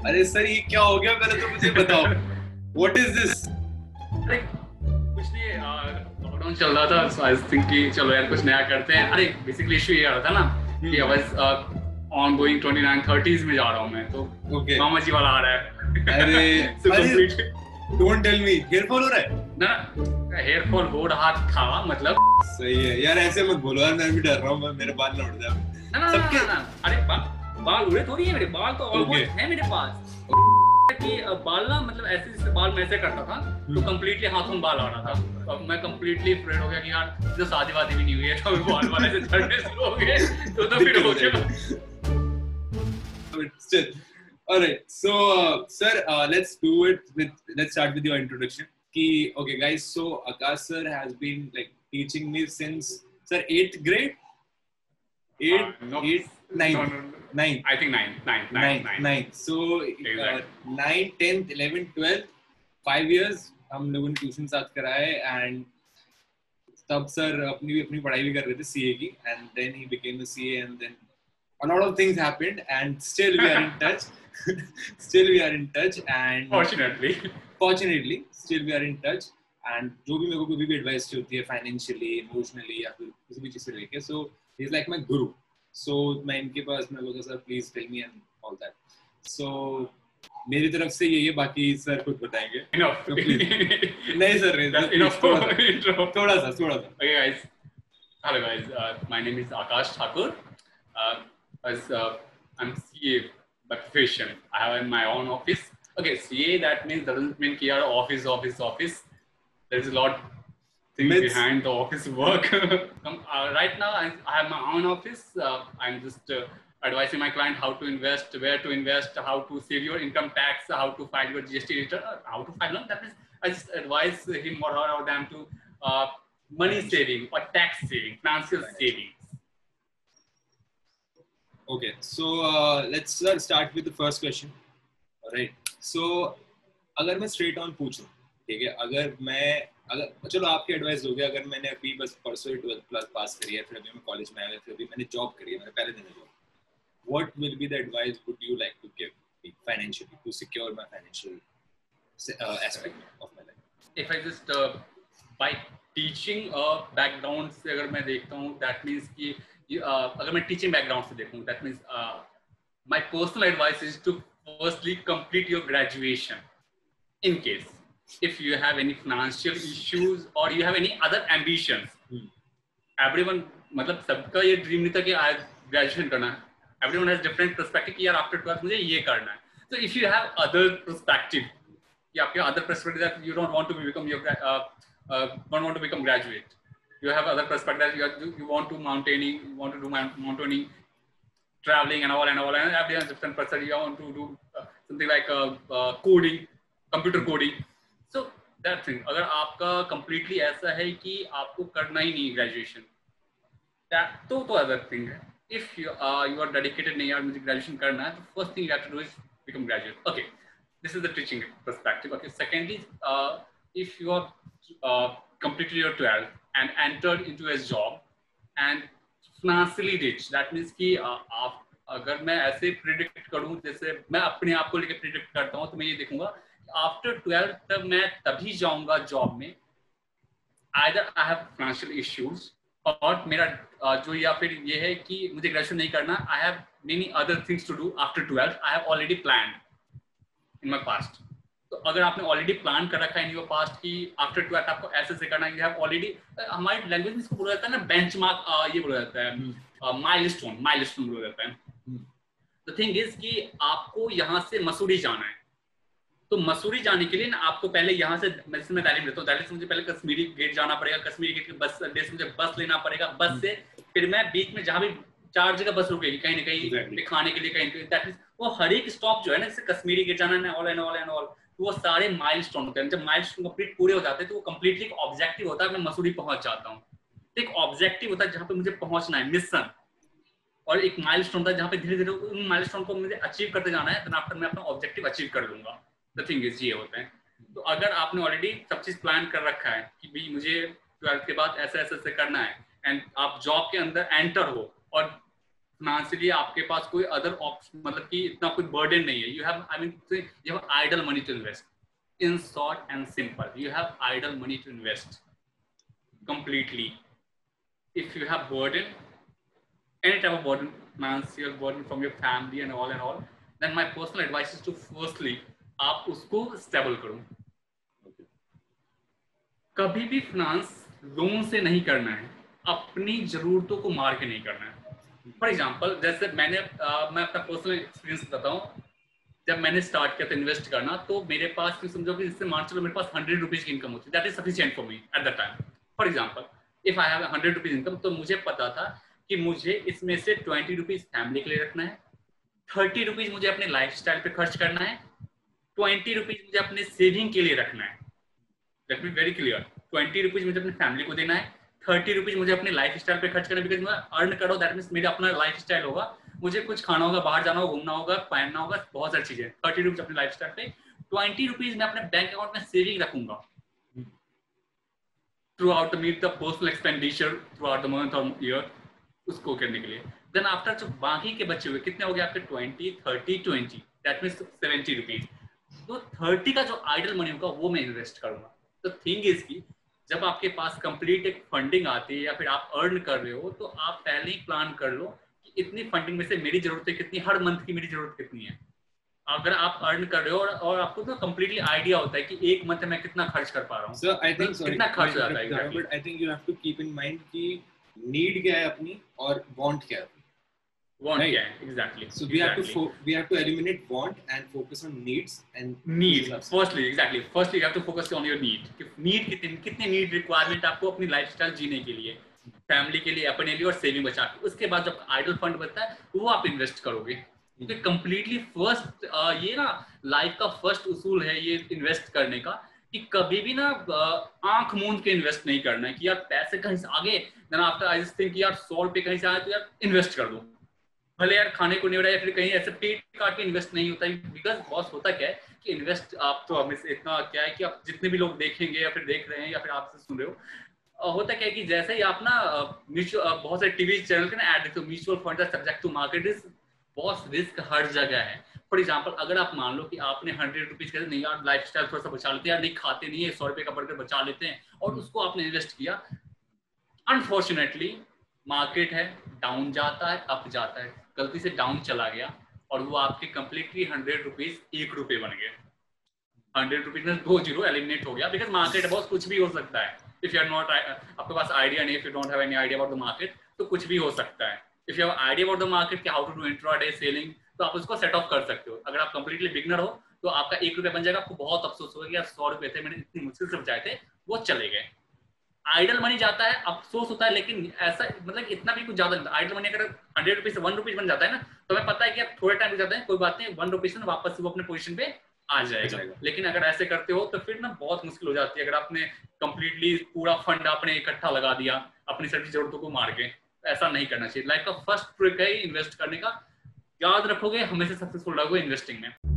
अरे सर ये क्या हो गया, पहले तो मुझे बताओ, व्हाट इज दिस? अरे कुछ नहीं, लॉकडाउन चल रहा था, सो आई थिंक कि चलो यार कुछ नया करते हैं। अरे बेसिकली इशू ये आ रहा था ना कि I was on going 29-30s में जा रहा हूँ मैं, तो ओके। मामा जी वाला आ रहा है। अरे सो अरे complete don't tell me hair fall हो रहा है। ना, हेयर फॉल हो रहा था मतलब। सही है यार, ऐसे मत बोलो यार, मैं भी डर रहा हूँ, मेरे बाल ना उड़ जाए ना ना ना सबके। ना ना, अरे बाल उड़े थोड़ी है मेरे, बाल तो ओके। ऑलमोस्ट है मेरे पास। कि बाल ना, मतलब ऐसे जैसे बाल मैं ऐसे करता था तो कंप्लीटली हाथों में बाल आ रहा था। तो अब मैं कंप्लीटली फ्रेड हो गया कि यार जो शादी वादी भी नहीं हुई है तो बाल वाले से झड़ने शुरू हो गए, तो फिर हो गया। Still, all right. So, sir, let's start with your introduction. Okay, guys. So, Akash sir has been like teaching me since sir eighth grade, eighth, No, eighth, no, ninth, no, no. ninth, I think ninth. So, Exactly. 9, 10th, 11th, 12th, 5 years हम लोगों ने tuition साथ कराए, and तब sir अपनी पढ़ाई भी कर रहे थे सीए की, and then he became a CA, and then a lot of things happened, and still we are in touch. Still we are in touch, and fortunately still we are in touch. And जो भी मेरे को कोई भी advice होती है financially, emotionally, या फिर किसी भी चीज से लेके, so he is like my guru. So मैं इनके पास मैं बोलता sir please tell me and all that. So मेरी तरफ से यही है, बाकी सर खुद बताएंगे. Enough. तो प्लीज. नहीं सर, That's प्लीज enough थोड़ा सा, intro. थोड़ा सा, थोड़ा सा. Okay, guys. Hello, guys. My name is Akash Thakur. As I'm CA by profession, I have my own office. Okay, CA that means doesn't mean कि यार office. There's a lot things Myths. behind the office work. Right now, I have my own office. I'm just advising my client how to invest, where to invest, how to save your income tax, how to file your GST return, how to file. No, that is, I just advise him or her or them to money saving or tax saving, financial savings. Okay, so let's start with the first question. Alright. So अगर मैं straight on पूछूं, ठीक है, अगर चलो आपकी advice दोगे, अगर मैंने अभी बस परसों ही 12th क्लास पास करी है, फिर अभी मैं कॉलेज में आया, फिर अभी मैंने जॉब करी है, मैंने पहले दिन job, what will be the advice would you like to give me financially to secure my financial aspect of my life? If I just by teaching background से अगर मैं देखता हूँ, that means कि अगर मैं teaching background से देखूँ, that means my personal advice is to firstly complete your graduation. In case if you have any financial issues or you have any other ambitions, everyone, मतलब सबका ये ड्रीम नहीं था कि आज ग्रेजुएशन करना है. Everyone has different perspective कि यार after 12th मुझे ये करना है. So if you have other perspective, या आपके other perspective that you don't want to become don't want to become graduate, you have other perspective that you want to mountaining, you want to do mountaineering, traveling and all, and everyone has different perspective. You want to do something like coding, computer coding. So that thing, अगर आपका completely ऐसा है कि आपको करना ही नहीं graduation, that तो other thing है. If you are dedicated नहीं यार मुझे graduation करना है, तो first thing you have to do is become graduate. Okay, this is the teaching perspective. Okay, secondly, if you are completed your 12th and entered into a job and financially rich, that means कि आप, अगर मैं ऐसे predict करूं, जैसे मैं अपने आप को लेकर प्रिडिक्ट करता हूं, तो मैं ये देखूंगा आफ्टर 12th तब मैं तभी जाऊंगा जॉब में, either I have financial issues, और मेरा जो, या फिर ये है कि मुझे ग्रेजुएशन नहीं करना, I have many other things to do after 12th, I have already planned in my past. तो अगर आपने ऑलरेडी प्लान कर रखा है इन योर पास्ट कि आफ्टर 12th आपको ऐसे से करना है, यू हैव ऑलरेडी, हमारी लैंग्वेज में इसको बोला जाता है ना बेंचमार्क, ये बोला जाता है माइलस्टोन बोला जाता है. द थिंग इज कि आपको यहाँ से मसूरी जाना है, तो मसूरी जाने के लिए ना आपको पहले यहाँ से, जैसे मैं दिल्ली में रहता हूँ, दिल्ली से मुझे पहले कश्मीरी गेट जाना पड़ेगा, कश्मीरी गेट के बस अड्डे से मुझे बस लेना पड़ेगा, बस से फिर मैं बीच में जहाँ भी 4 जगह बस रुकेगी कहीं ना कहीं खाने के लिए, कहीं दैट मींस वो हर एक स्टॉप जो है ना, जैसे कश्मीरी गेट जाना है, ऑल एंड ऑल, तो वो सारे माइलस्टोन होते हैं. जब माइलस्टोन कंप्लीट पूरे हो जाते हैं तो वो कंप्लीटली एक ऑब्जेक्टिव होता है, मैं मसूरी पहुंच जाता हूँ. एक ऑब्जेक्टिव होता है जहाँ पे मुझे पहुंचना है, मिशन, और एक माइलस्टोन होता है जहाँ पे धीरे धीरे उन माइलस्टोन को मुझे अचीव करते जाना है, देन आफ्टर मैं अपना ऑब्जेक्टिव अचीव कर लूंगा. द थिंग इज ये होते हैं. तो अगर आपने ऑलरेडी सब चीज प्लान कर रखा है कि भाई मुझे 12th के बाद ऐसे ऐसे करना है, एंड आप जॉब के अंदर एंटर हो, और फाइनेंशियली आपके पास कोई अदर ऑप्शन, मतलब कि इतना कोई बर्डन नहीं है. You have, I mean, you have idle money to invest. In short and simple, you have idle money to invest completely. If you have burden, any type of burden, financial burden from your family and all, then my personal advice is to firstly आप उसको stable करो. कभी भी finance loan से नहीं करना है, अपनी जरूरतों को मार के नहीं करना है. फॉर एग्जाम्पल, जैसे मैं अपना पर्सनल एक्सपीरियंस बताता हूँ. जब मैंने स्टार्ट किया था इन्वेस्ट करना, तो मेरे पास समझो कि जिससे मान चलो मेरे पास 100 रुपीज की इनकम होती, that is sufficient for me at the time. For example, if I have 100 rupees income, तो मुझे पता था कि मुझे इसमें से 20 रुपीज फैमिली के लिए रखना है, 30 रुपीज मुझे अपने लाइफस्टाइल पे खर्च करना है, 20 रुपीज मुझे अपने सेविंग के लिए रखना है. Let me very clear, 20 rupees मुझे अपनी फैमिली को देना है, 30 रुपीज मुझे अपने लाइफस्टाइल पे खर्च करना है. बिकॉज मैं अर्न करो, दैट मींस मेरा अपना लाइफस्टाइल होगा, मुझे कुछ खाना होगा, बाहर जाना होगा, घूमना होगा, पहनना होगा, बहुत सारी चीजें. 30 रुपीज अपने लाइफस्टाइल पे, 20 रुपीज मैं अपने बैंक अकाउंट में सेविंग रखूंगा throughout the meet the personal expenditure throughout the month or year, उसको करने के लिए. Then after, जो बाकी के बचे हुए कितने हो गए आपके 20, 30, 20, that means 70 रुपीज. तो 30 का जो आइडल मनी होगा वो मैं इन्वेस्ट करूंगा. तो थिंग इज की जब आपके पास कंप्लीट एक फंडिंग आती है या फिर आप अर्न कर रहे हो, तो आप पहले ही प्लान कर लो कि इतनी फंडिंग में से मेरी जरूरत कितनी, हर मंथ की मेरी जरूरत कितनी है. अगर आप अर्न कर रहे हो और आपको तो कंप्लीटली आइडिया होता है कि एक मंथ में कितना खर्च कर पा रहा हूँ, so I think कितना खर्च हो जाता है. Exactly. But I think you have to keep in mind कि need क्या है अपनी और want क्या है. Want क्या है, exactly. So we have to eliminate want and focus on needs and need. Firstly, exactly. Firstly, you have to focus on your need. Need कितने need requirement आपको अपनी लाइफस्टाइल जीने के लिए, फैमिली के लिए, अपने लिए और सेविंग बचा के. उसके बाद जब आइडल फंड बनता है वो आप इन्वेस्ट करोगे. तो कंप्लीटली फर्स्ट ये ना लाइफ का फर्स्ट उसूल है ये इन्वेस्ट करने का, कि कभी भी ना आंख मूंद के इन्वेस्ट नहीं करना है कि यार पैसे कहीं से आगे, then after I just think यार 100 रुपए कहीं से आए तो यार इन्वेस्ट कर दो, भले यार खाने को नहीं हो रहा है, फिर कहीं ऐसे पेट काट के इन्वेस्ट नहीं होता है. बिकॉज बॉस होता क्या है कि इन्वेस्ट आप तो हमें इतना क्या है कि आप जितने भी लोग देखेंगे या फिर देख रहे हैं या फिर आपसे सुन रहे हो, होता क्या है कि जैसे ही आप ना बहुत सारे टीवी चैनल के ना ऐड देखते हो, म्यूचुअल फंड है सब्जेक्ट टू मार्केट इज, बहुत रिस्क हर जगह है. फॉर एग्जाम्पल, अगर आप मान लो कि आपने 100 रुपीज कहते नहीं यार लाइफस्टाइल थोड़ा सा बचा लेते हैं, यार नहीं खाते नहीं है, 100 रुपए का बर्गर बचा लेते हैं, और उसको आपने इन्वेस्ट किया. अनफॉर्चुनेटली मार्केट है, डाउन जाता है, अप जाता है, गलती से डाउन चला गया और वो आपके कंप्लीटली 100 रुपीज 1 रुपए बन गए. 100 रुपीज में 2 जीरो एलिमिनेट हो गया. बिकॉज मार्केट बहुत कुछ भी हो सकता है. इफ यू आर नॉट, आपके पास आइडिया नहीं, if you don't have any idea about the market, तो कुछ भी हो सकता है. If you have idea about the market कि how to do intraday selling, तो आप उसको सेट ऑफ कर सकते हो. अगर आप कंप्लीटली बिगनर हो तो आपका 1 रुपया बन जाएगा, आपको बहुत अफसोस होगा कि यार 100 रुपए थे, मैंने इतनी मुश्किल से बचाए थे, वो चले गए. आइडल मनी जाता है, अफसोस होता है, लेकिन ऐसा मतलब इतना भी कुछ ज्यादा नहीं. आइडल मनी अगर 100 रुपीज से 1 रुपीज बन जाता है ना, तो हमें पता है कि अब थोड़े टाइम जाते हैं, कोई बात नहीं, 1 रुपीज में वापस वो अपने पोजीशन पे आ जाएगा. लेकिन अगर ऐसे करते हो तो फिर ना बहुत मुश्किल हो जाती है. अगर आपने कंप्लीटली पूरा फंड आपने इकट्ठा लगा दिया अपनी सभी जरूरतों को मार के, ऐसा नहीं करना चाहिए. लाइफ का फर्स्ट ट्रिक है इन्वेस्ट करने का. याद रखोगे, हमेशा सक्सेसफुल रहोगे इन्वेस्टिंग में.